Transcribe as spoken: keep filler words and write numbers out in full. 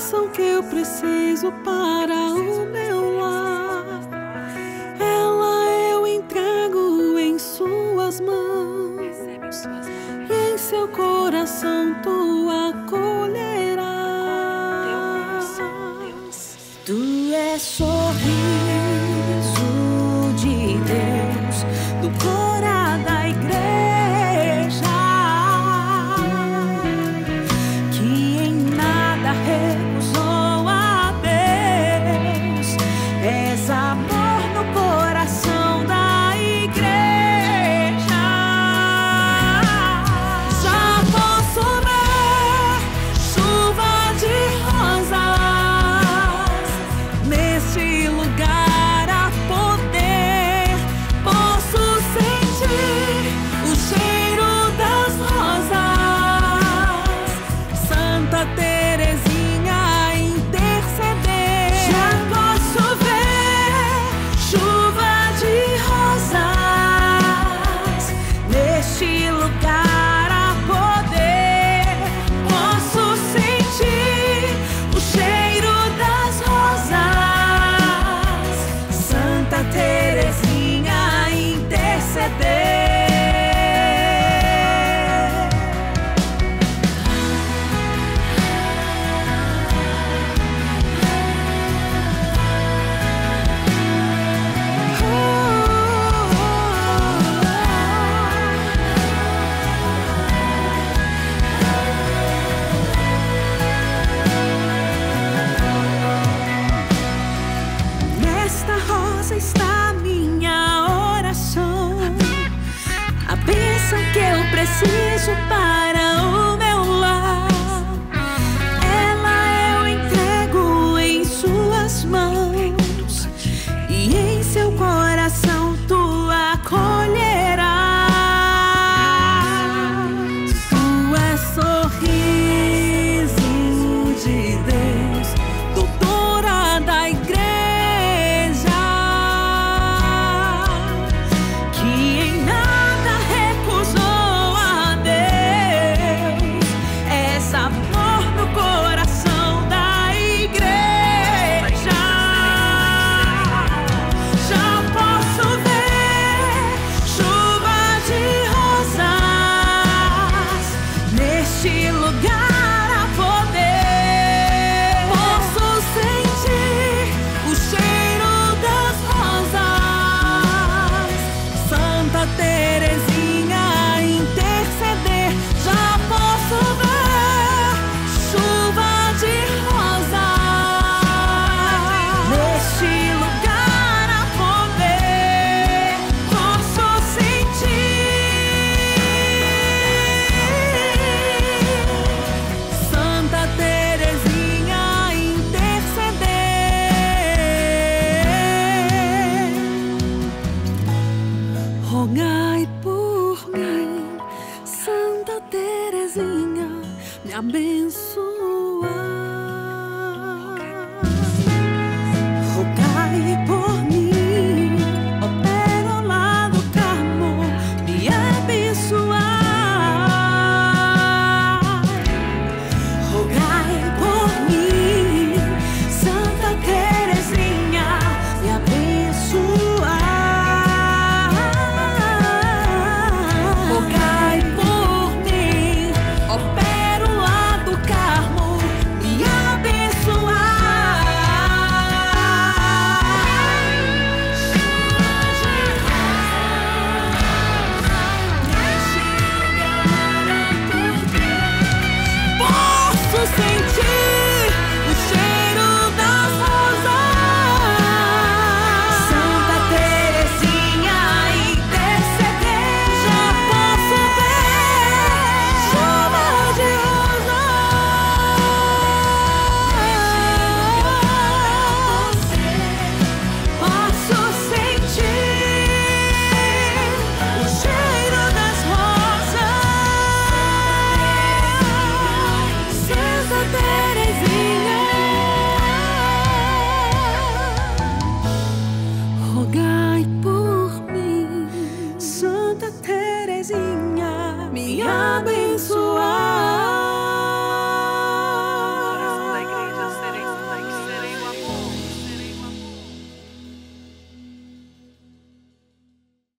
bênção que eu preciso para o meu lar. Ela eu entrego em suas mãos, e em seu coração tu acolherás. Tu és sorriso de Deus, do cora da igreja, que em nada recusou a Deus. És amor no coração da igreja. Já posso ver chuva de rosas neste lugar a poder. Posso sentir o cheiro das rosas, Santa Teresinha interceder. Já posso ver chuva de rosas neste lugar a poder. Posso sentir o cheiro das rosas, Santa Teresinha interceder. Nesta rosa está minha oração, a bênção que eu preciso para o meu lar. Ela eu entrego em suas mãos, e em seu coração tu acolherás. Tu és sorriso de Deus, doutora da igreja, que em nada recusou a Deus. És amor no coração da igreja. Já posso ver chuva de rosas neste lugar a poder. Posso sentir o cheiro das rosas, Santa Teresinha interceder. Já posso ver chuva de rosas neste lugar a poder. Posso sentir Santa Teresinha interceder. Rogai por mim, Santa Teresinha, me abençoe.